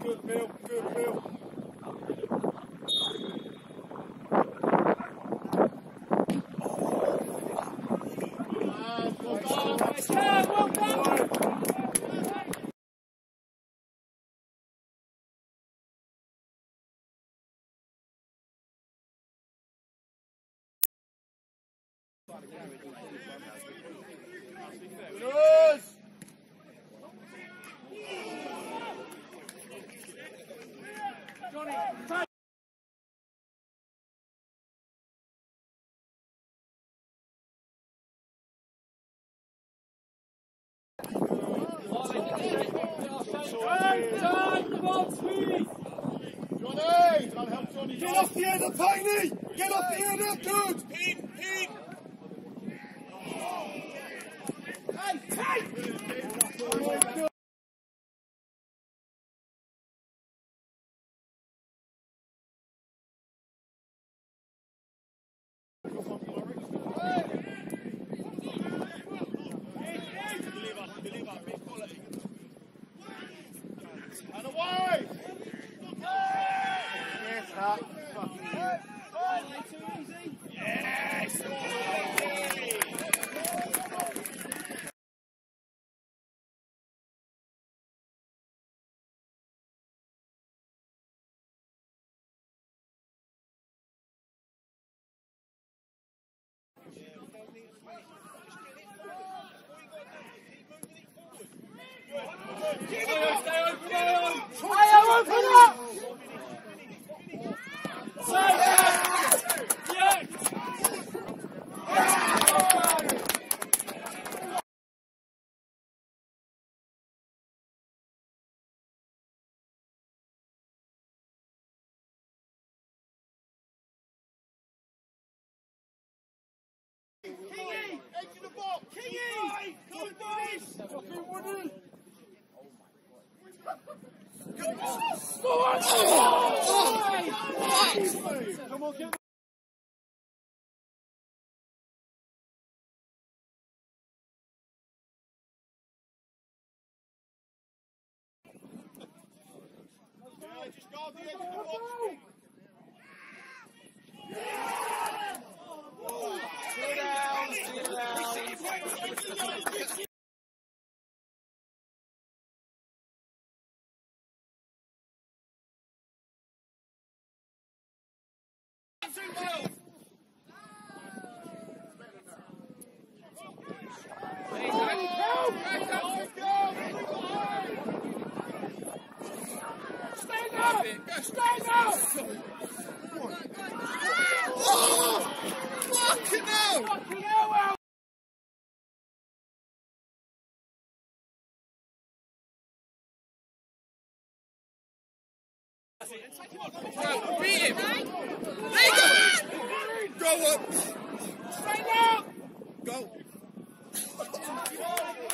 Good, Bill. Good, Bill. Get off the header, Piney! Get off the header, good! Pin! Hey! And away! Yes! Kingy! Edge of the box! Kingy! Come on, boys! Fucking Woody! Come on, get just guard the edge of the box. Stay now! Oh! Fucking hell! Fucking hell! Beat him! Go up! Stay down! Go!